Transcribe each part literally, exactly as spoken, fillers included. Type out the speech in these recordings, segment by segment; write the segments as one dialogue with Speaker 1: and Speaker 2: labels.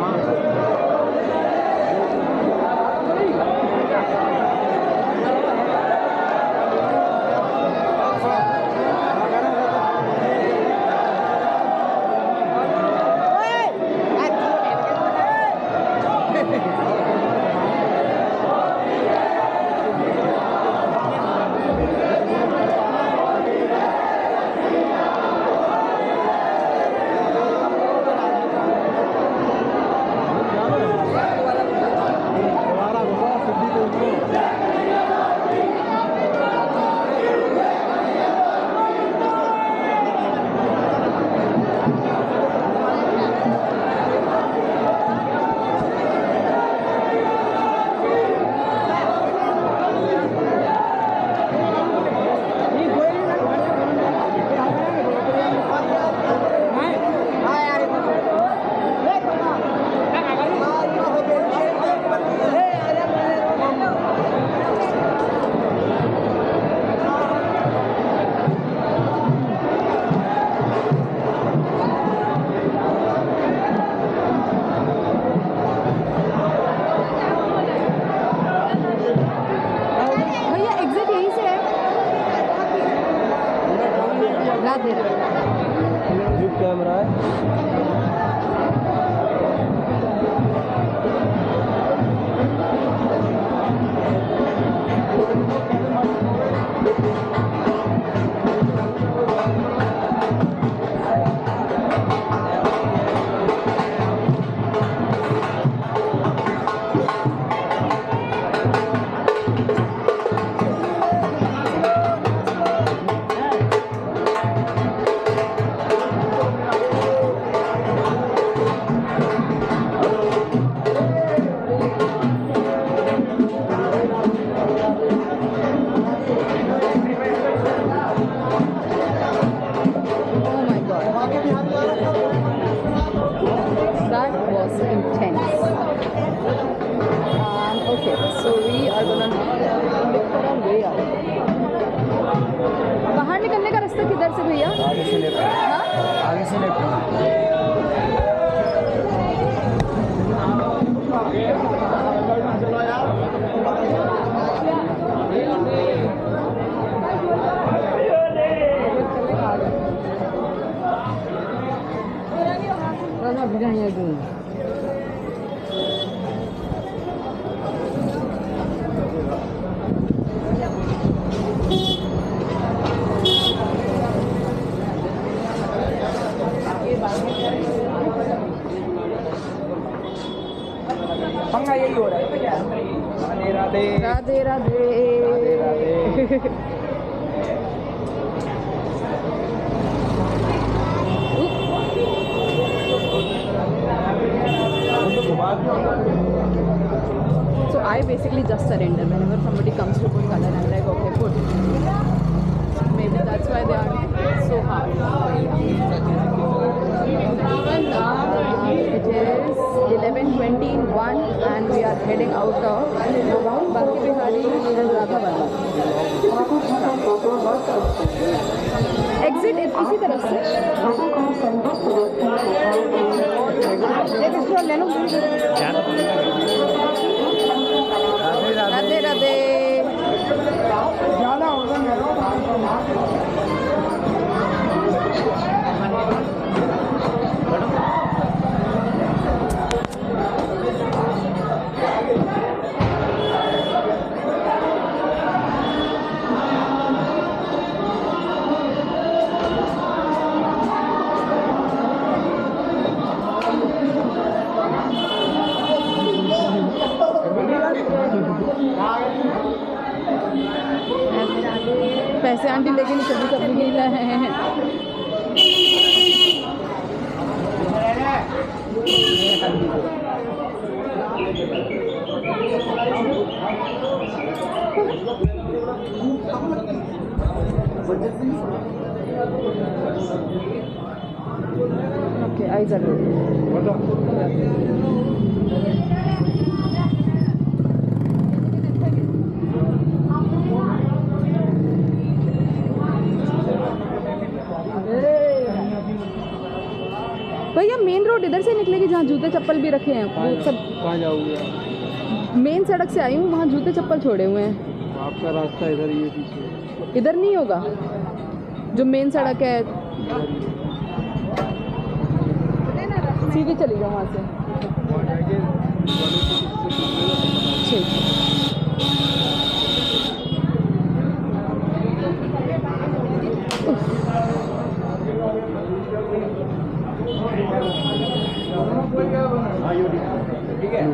Speaker 1: Radhe Radhe So I basically just surrender whenever somebody comes to put color. I'm like, okay, put. Maybe that's why they are so hard. Even now it is eleven twenty-one and we are heading out of Banke Bihari Temple. Exit is इसी तरफ से. एक stall ले लो. राधे राधे. ज़्यादा होगा मेरा. पैसे aunty लेके नहीं कभी कभी नहीं लाए हैं. Okay, eyes are good. भैया मेन रोड इधर से निकलेगी जहाँ जूते चप्पल भी रखे हैं वो सब।
Speaker 2: कहाँ जाओगे?
Speaker 1: मेन सड़क से आई हूँ, वहाँ जूते चप्पल छोड़े हुए हैं।
Speaker 2: आपका रास्ता इधर ही है पीछे।
Speaker 1: इधर नहीं होगा जो मेन सड़क है, सीधे चली जाओ वहाँ से। ठीक
Speaker 2: ठीक है।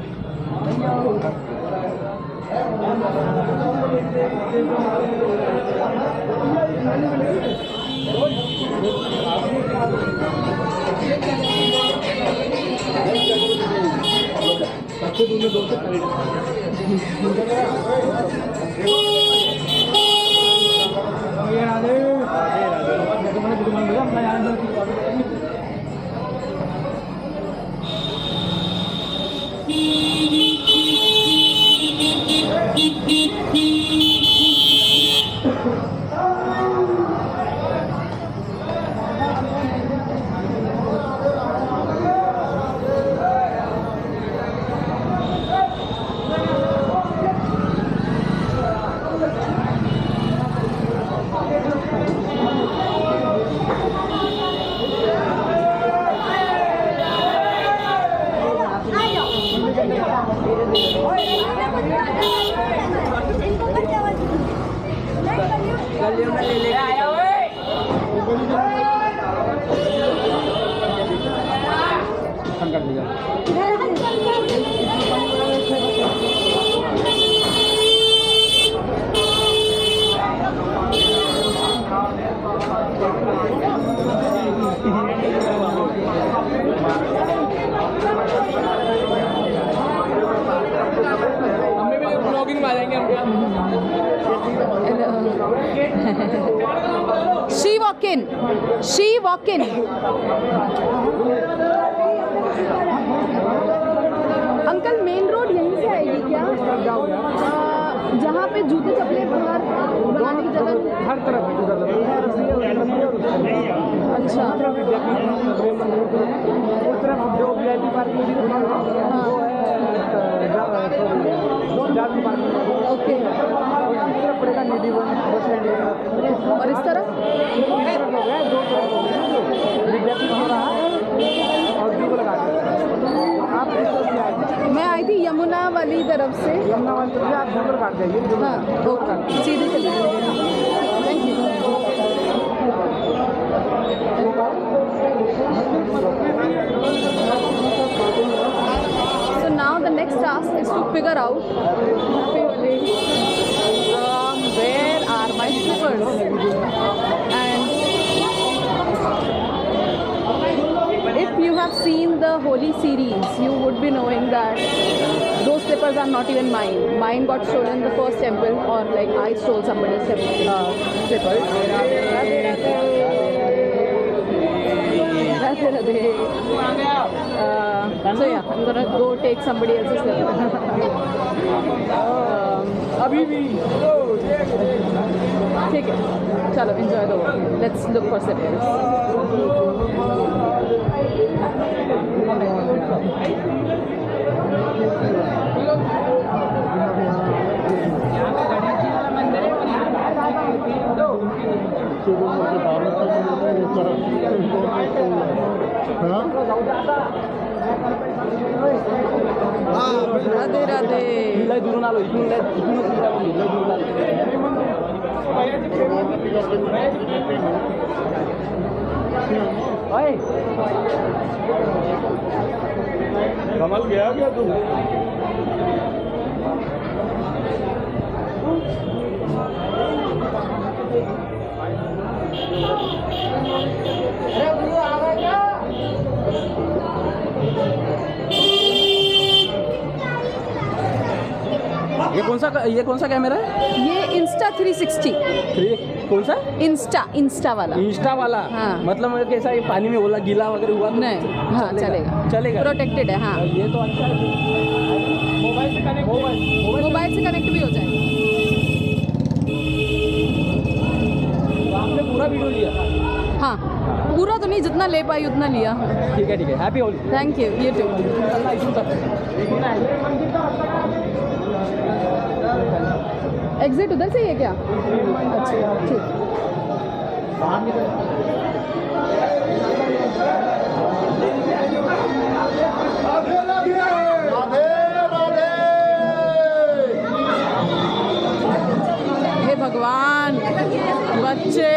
Speaker 2: She Walkin, she Walkin. Uncle main road यहीं से आएगी क्या? जहाँ पे जूते चप्पलें बाहर बनाने की जगह हर तरफ
Speaker 1: अच्छा
Speaker 2: उस तरफ जो वीआईपी पार्किंग
Speaker 1: ओके
Speaker 2: पड़ेगा निधि वन बस स्टैंड
Speaker 1: और इस तरफ
Speaker 2: हो गया दो तरफ हो गया विद्यार्थी हो रहा है और दीप लगा आप
Speaker 1: मैं आई थी यमुना वाली तरफ से।
Speaker 2: यमुना वाली तरफ से आप जरूर काट जाइए।
Speaker 1: हाँ ओके सीधे चले thank you. So now the next task is to figure out um, where are my slippers, and if you have seen the Holi series, you would be knowing that those slippers are not even mine. Mine got stolen in the first temple, or like I stole somebody's uh, slippers. Uh, so yeah, I'm gonna go take somebody else's slipper.
Speaker 2: अभी भी
Speaker 1: ठीक है, चलो enjoy the walk. Let's look for slippers. Radhe Radhe.
Speaker 2: कमल गया क्या तू?
Speaker 3: ये कौन सा ये कौन सा कैमरा है?
Speaker 1: ये इंस्टा थ्री सिक्सटी।
Speaker 3: थ्री कौन सा?
Speaker 1: इंस्टा इंस्टा वाला।
Speaker 3: इंस्टा वाला?
Speaker 1: हाँ।
Speaker 3: मतलब कैसा ये पानी में ओला गीला वगैरह हुआ तो
Speaker 1: नहीं, हाँ चलेगा
Speaker 3: चलेगा
Speaker 1: प्रोटेक्टेड है। हाँ
Speaker 3: ये तो अच्छा है। मोबाइल से कनेक्ट मोबाइल
Speaker 1: मोबाइल से कनेक्ट भी हो जाएगा।
Speaker 3: आपने पूरा वीडियो लिया?
Speaker 1: हाँ पूरा तो नहीं, जितना ले पाई उतना लिया।
Speaker 3: ठीक है ठीक है, हैप्पी होली।
Speaker 1: थैंक यू, ये टू। एग्जिट उधर से ही है क्या? अच्छा ठीक। हे भगवान, बच्चे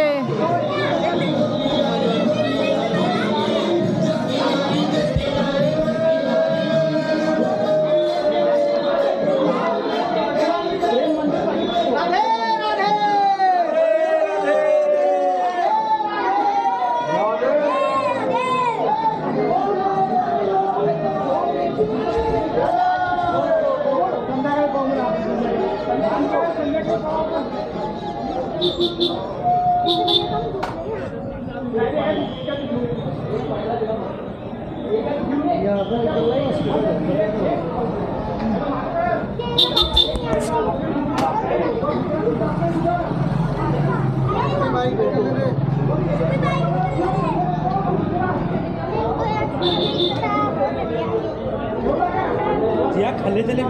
Speaker 3: खले चले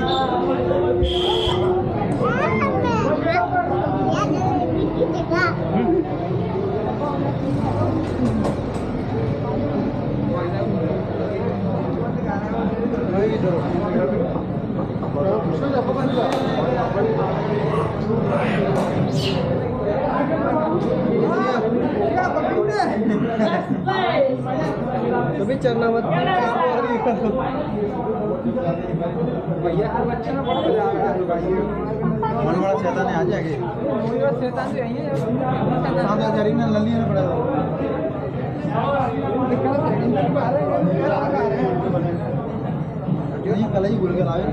Speaker 3: कभी चलना मत भैया अच्छा ना बड़ा बड़ा शैतान आ जाएंगे। शैतान तो यही है, सादा जरी ना लल्ली ना पड़ा ये कल ही भूल गया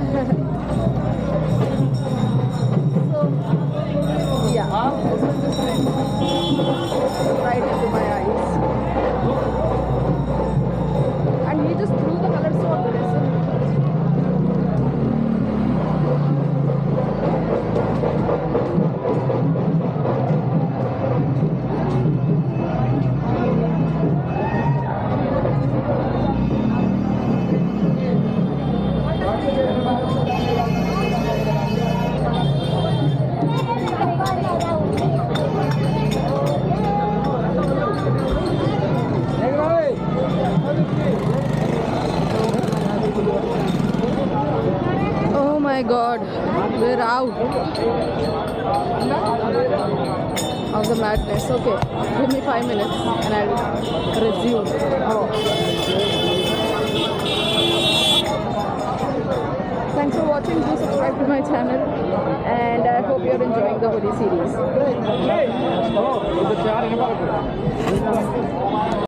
Speaker 1: Yeah. right into my eyes. And he just threw the color so aggressively. Oh my god, we're out of the madness. Okay, give me five minutes and I'll resume. Oh. Thanks for watching. Do subscribe to my channel and I hope you're enjoying the Holi series.